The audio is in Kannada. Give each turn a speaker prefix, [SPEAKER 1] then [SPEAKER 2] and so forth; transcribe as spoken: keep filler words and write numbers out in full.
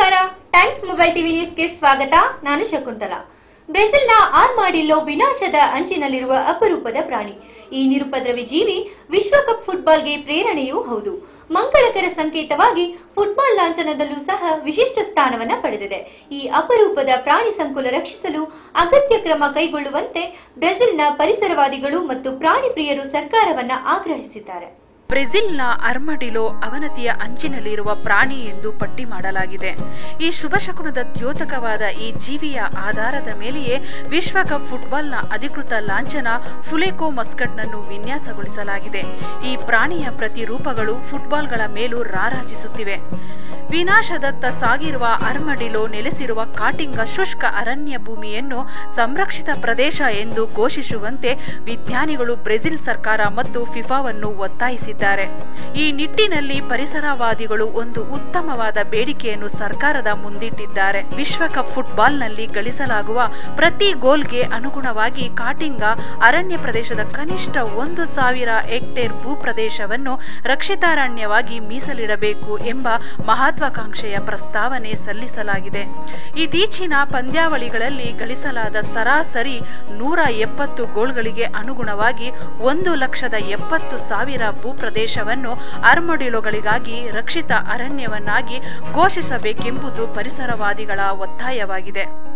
[SPEAKER 1] ನಮಸ್ಕಾರ, ಟೈಮ್ಸ್ ಮೊಬೈಲ್ ಟಿವಿ ನ್ಯೂಸ್ಗೆ ಸ್ವಾಗತ. ನಾನು ಶಕುಂತಲಾ. ಬ್ರೆಜಿಲ್ನ ಆರ್ಮಾಡಿಲ್ಲೋ ವಿನಾಶದ ಅಂಚಿನಲ್ಲಿರುವ ಅಪರೂಪದ ಪ್ರಾಣಿ. ಈ ನಿರುಪದ್ರವಿ ಜೀವಿ ವಿಶ್ವಕಪ್ ಫುಟ್ಬಾಲ್ಗೆ ಪ್ರೇರಣೆಯೂ ಹೌದು. ಮಂಗಳಕರ ಸಂಕೇತವಾಗಿ ಫುಟ್ಬಾಲ್ ಲಾಂಛನದಲ್ಲೂ ಸಹ ವಿಶಿಷ್ಟ ಸ್ಥಾನವನ್ನು ಪಡೆದಿದೆ. ಈ ಅಪರೂಪದ ಪ್ರಾಣಿ ಸಂಕುಲ ರಕ್ಷಿಸಲು ಅಗತ್ಯ ಕ್ರಮ ಕೈಗೊಳ್ಳುವಂತೆ ಬ್ರೆಜಿಲ್ನ ಪರಿಸರವಾದಿಗಳು ಮತ್ತು ಪ್ರಾಣಿ ಪ್ರಿಯರು ಸರ್ಕಾರವನ್ನ ಆಗ್ರಹಿಸಿದ್ದಾರೆ.
[SPEAKER 2] ಬ್ರೆಜಿಲ್ನ ಆರ್ಮಾಡಿಲ್ಲೋ ಅವನತಿಯ ಅಂಚಿನಲ್ಲಿರುವ ಪ್ರಾಣಿ ಎಂದು ಪಟ್ಟಿ ಮಾಡಲಾಗಿದೆ. ಈ ಶುಭಶಕುನದ ದ್ಯೋತಕವಾದ ಈ ಜೀವಿಯ ಆಧಾರದ ಮೇಲೆಯೇ ವಿಶ್ವಕಪ್ ಫುಟ್ಬಾಲ್ನ ಅಧಿಕೃತ ಲಾಂಛನ ಫುಲೆಕೋ ಮಸ್ಕಟ್ನನ್ನು ವಿನ್ಯಾಸಗೊಳಿಸಲಾಗಿದೆ. ಈ ಪ್ರಾಣಿಯ ಪ್ರತಿರೂಪಗಳು ಫುಟ್ಬಾಲ್ಗಳ ಮೇಲೂ ರಾರಾಜಿಸುತ್ತಿವೆ. ವಿನಾಶದತ್ತ ಸಾಗಿರುವ ಆರ್ಮಾಡಿಲ್ಲೋ ನೆಲೆಸಿರುವ ಕಾಟಿಂಗ ಶುಷ್ಕ ಅರಣ್ಯ ಭೂಮಿಯನ್ನು ಸಂರಕ್ಷಿತ ಪ್ರದೇಶ ಎಂದು ಘೋಷಿಸುವಂತೆ ವಿಜ್ಞಾನಿಗಳು ಬ್ರೆಜಿಲ್ ಸರ್ಕಾರ ಮತ್ತು ಫಿಫಾವನ್ನು ಒತ್ತಾಯಿಸಿದ್ದಾರೆ. ಈ ನಿಟ್ಟಿನಲ್ಲಿ ಪರಿಸರವಾದಿಗಳು ಒಂದು ಉತ್ತಮವಾದ ಬೇಡಿಕೆಯನ್ನು ಸರ್ಕಾರದ ಮುಂದಿಟ್ಟಿದ್ದಾರೆ. ವಿಶ್ವಕಪ್ ಫುಟ್ಬಾಲ್ನಲ್ಲಿ ಗಳಿಸಲಾಗುವ ಪ್ರತಿ ಗೋಲ್ಗೆ ಅನುಗುಣವಾಗಿ ಕಾಟಿಂಗ ಅರಣ್ಯ ಪ್ರದೇಶದ ಕನಿಷ್ಠ ಒಂದು ಸಾವಿರ ಹೆಕ್ಟೇರ್ ಭೂ ಪ್ರದೇಶವನ್ನು ರಕ್ಷಿತಾರಣ್ಯವಾಗಿ ಮೀಸಲಿಡಬೇಕು ಎಂಬ ಮಹತ್ವಾಕಾಂಕ್ಷೆಯ ಪ್ರಸ್ತಾವನೆ ಸಲ್ಲಿಸಲಾಗಿದೆ. ಇತ್ತೀಚಿನ ಪಂದ್ಯಾವಳಿಗಳಲ್ಲಿ ಗಳಿಸಲಾದ ಸರಾಸರಿ ನೂರ ಎಪ್ಪತ್ತು ಗೋಲ್ಗಳಿಗೆ ಅನುಗುಣವಾಗಿ ಒಂದು ಲಕ್ಷದ ಎಪ್ಪತ್ತು ಸಾವಿರ ಭೂ ಪ್ರದೇಶವನ್ನು ಆರ್ಮಾಡಿಲ್ಲೋಗಳಿಗಾಗಿ ರಕ್ಷಿತ ಅರಣ್ಯವನ್ನಾಗಿ ಘೋಷಿಸಬೇಕೆಂಬುದು ಪರಿಸರವಾದಿಗಳ ಒತ್ತಾಯವಾಗಿದೆ.